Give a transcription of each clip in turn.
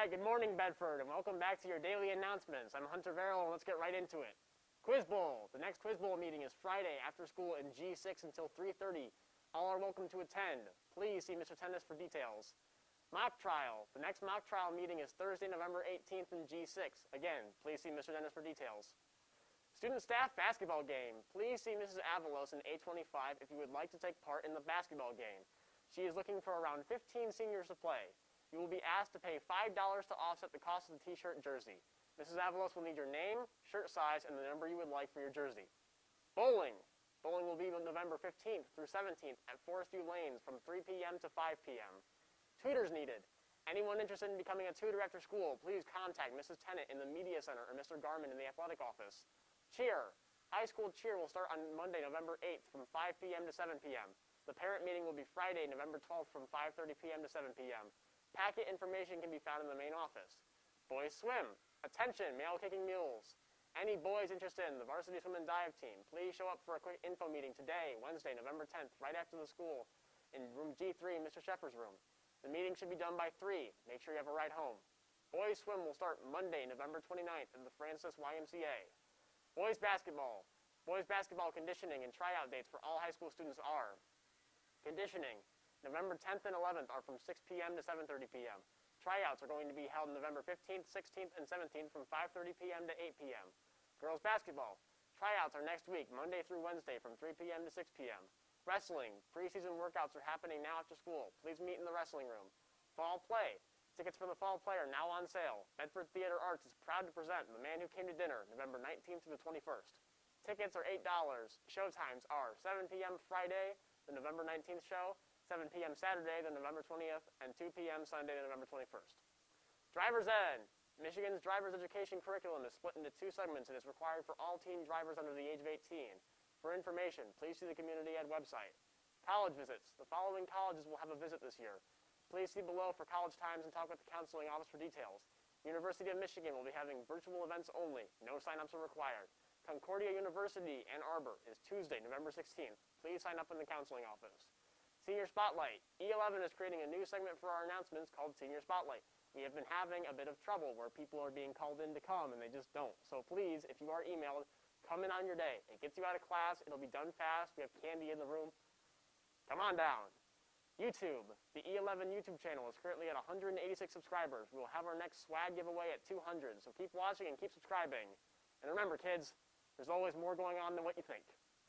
Alright, good morning Bedford, and welcome back to your daily announcements. I'm Hunter Verrill, and let's get right into it. Quiz Bowl. The next Quiz Bowl meeting is Friday after school in G6 until 3:30. All are welcome to attend. Please see Mr. Tennis for details. Mock Trial. The next mock trial meeting is Thursday, November 18th in G6. Again, please see Mr. Tennis for details. Student Staff Basketball Game. Please see Mrs. Avalos in A25 if you would like to take part in the basketball game. She is looking for around 15 seniors to play. You will be asked to pay $5 to offset the cost of the t-shirt jersey. Mrs. Avalos will need your name, shirt size, and the number you would like for your jersey. Bowling. Bowling will be November 15th through 17th at Forest View Lanes from 3 p.m. to 5 p.m. Tutors needed. Anyone interested in becoming a tutor after school, please contact Mrs. Tennant in the Media Center or Mr. Garman in the athletic office. Cheer. High school cheer will start on Monday, November 8th from 5 p.m. to 7 p.m. The parent meeting will be Friday, November 12th from 5:30 p.m. to 7 p.m. Packet information can be found in the main office. Boys Swim. Attention, male kicking mules. Any boys interested in the varsity swim and dive team, please show up for a quick info meeting today, Wednesday, November 10th, right after the school, in room G3, Mr. Shepard's room. The meeting should be done by 3. Make sure you have a ride home. Boys Swim will start Monday, November 29th at the Francis YMCA. Boys Basketball. Boys Basketball conditioning and tryout dates for all high school students are: conditioning, November 10th and 11th are from 6 p.m. to 7:30 p.m. Tryouts are going to be held November 15th, 16th, and 17th from 5:30 p.m. to 8 p.m. Girls Basketball. Tryouts are next week, Monday through Wednesday from 3 p.m. to 6 p.m. Wrestling. Preseason workouts are happening now after school. Please meet in the wrestling room. Fall Play. Tickets for the Fall Play are now on sale. Bedford Theater Arts is proud to present The Man Who Came to Dinner, November 19th to the 21st. Tickets are $8. Showtimes are 7 p.m. Friday, the November 19th show, 7 p.m. Saturday, the November 20th, and 2 p.m. Sunday, the November 21st. Driver's Ed. Michigan's driver's education curriculum is split into 2 segments and is required for all teen drivers under the age of 18. For information, please see the Community Ed website. College visits. The following colleges will have a visit this year. Please see below for college times and talk with the counseling office for details. University of Michigan will be having virtual events only. No sign-ups are required. Concordia University, Ann Arbor, is Tuesday, November 16th. Please sign up in the counseling office. Senior Spotlight. E11 is creating a new segment for our announcements called Senior Spotlight. We have been having a bit of trouble where people are being called in to come and they just don't. So please, if you are emailed, come in on your day. It gets you out of class. It'll be done fast. We have candy in the room. Come on down. YouTube. The E11 YouTube channel is currently at 186 subscribers. We will have our next swag giveaway at 200. So keep watching and keep subscribing. And remember, kids, there's always more going on than what you think.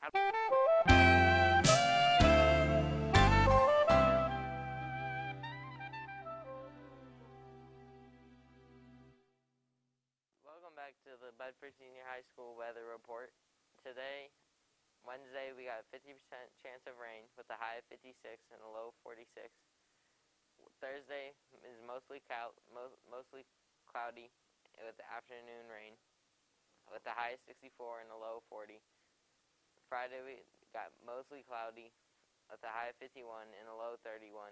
Welcome back to the Bedford Senior High School weather report. Today, Wednesday, we got a 50% chance of rain with a high of 56 and a low of 46. Thursday is mostly cloudy with afternoon rain with a high of 64 and a low of 40. Friday, we got mostly cloudy with a high of 51 and a low of 31.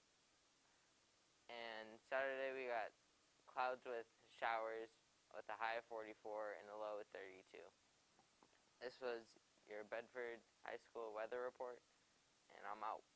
And Saturday, we got clouds with showers with a high of 44 and a low of 32. This was your Bedford High School weather report, and I'm out.